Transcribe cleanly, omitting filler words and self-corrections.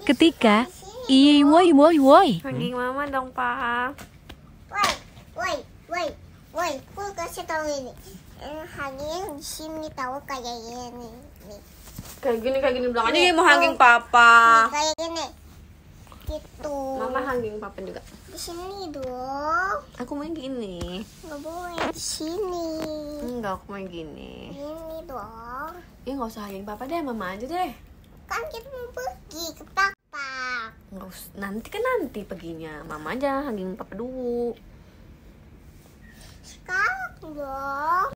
ketika ii woi woi woi. Hugging mama dong, Pak. Woi, aku kasih tahu ini. Hugging di sini tahu kayak ini. Nih. Kayak gini bilang aja mau hugging papa. Nih, kayak gini. Gitu. Mama hugging papa juga. Di sini dong. Aku mau gini. Nggak boleh di sini. Enggak, aku mau gini. Ini dong. Ya nggak usah hugging papa deh, mama aja deh. Kan kita mau pergi ke papa. Nggak usah, nanti perginya. Mama aja hugging papa dulu. Sekarang dong.